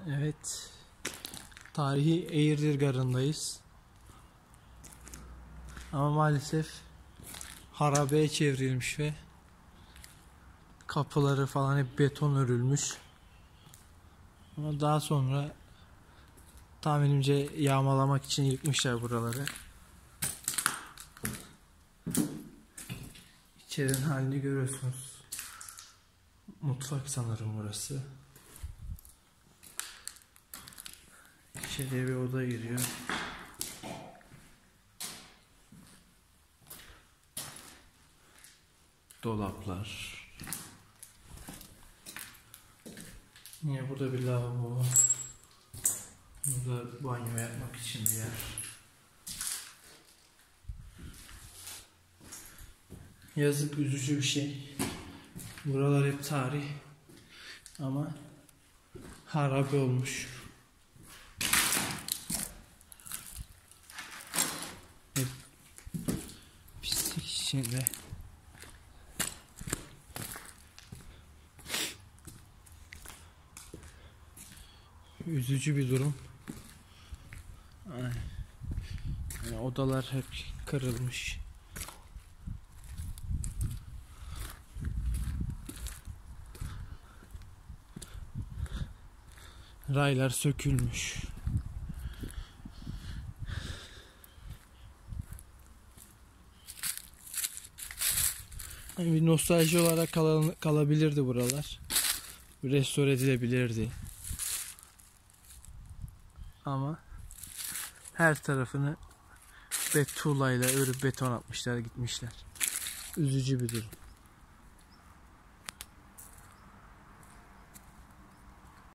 Evet, tarihi Eğirdir Garı'ndayız. Ama maalesef harabeye çevrilmiş ve kapıları falan hep beton örülmüş. Ama daha sonra tahminimce yağmalamak için yıkmışlar buraları. İçerinin halini görüyorsunuz. Mutfak sanırım burası. İçeriye bir oda giriyor. Dolaplar. Yine burada bir lavabo. Burada banyo yapmak için bir yer. Yazık, üzücü bir şey. Buralar hep tarih ama harabe olmuş. Hep pislik içinde. Üzücü bir durum. Yani odalar hep kırılmış. Raylar sökülmüş. Yani bir nostalji olarak kalabilirdi buralar. Restore edilebilirdi. Ama her tarafını tuğlayla örüp beton atmışlar, gitmişler. Üzücü bir durum.